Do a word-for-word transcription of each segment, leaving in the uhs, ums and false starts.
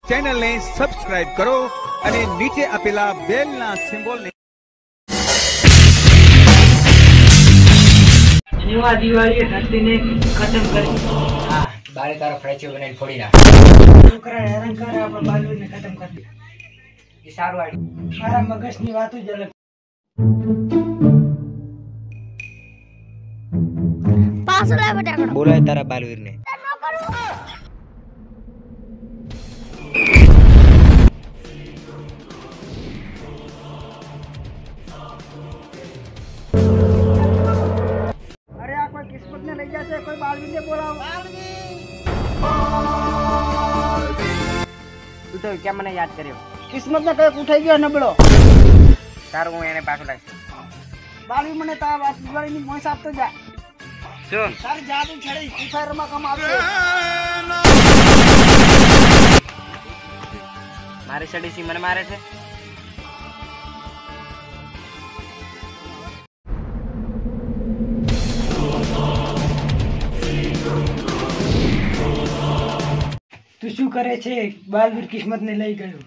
ચેનલને સબસ્ક્રાઇબ કરો અને નીચે આપેલા બેલના સિમ્બોલને જેવા દિવાળીએ ધરતીને ખતમ કરી. હા, બારે તારો ફ્રેચો બનાવી ફોડી નાખ. છોકરા હેરાન કરે આપણે બાલવીરને ખતમ કરી. એ સારું આડી. મારા મગજની વાત જ અલગ. પાછો લાવ બટાકડો. બોલાય તારા બાલવીરને. અરે આ કોઈ કિસ્મતને લઈ જશે, કોઈ બાલવીરને બોલાવો. તું તો કેમ મને યાદ કર્યો? કિસ્મતને કઈક ઉઠાઈ ગયો નબળો. તારું હું એને પાછું લાવીશ. બાલવીર મને તો આ વાત દિવાળીની મોસ આપતો જા. શું? તારી જાદુ છડી ફ્રી ફાયરમાં કામ આવશે. મારી સડીસી મને મારે છે. તું શું કરે છે? બાલવીર કિસ્મતને લઈ ગયો.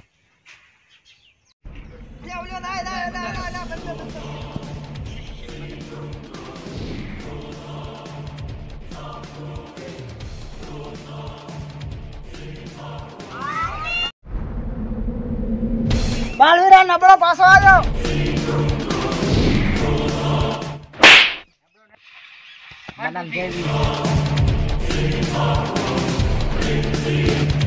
બાલવીર આ નબળો પાછો આવ્યો. મારું નામ જયવીર.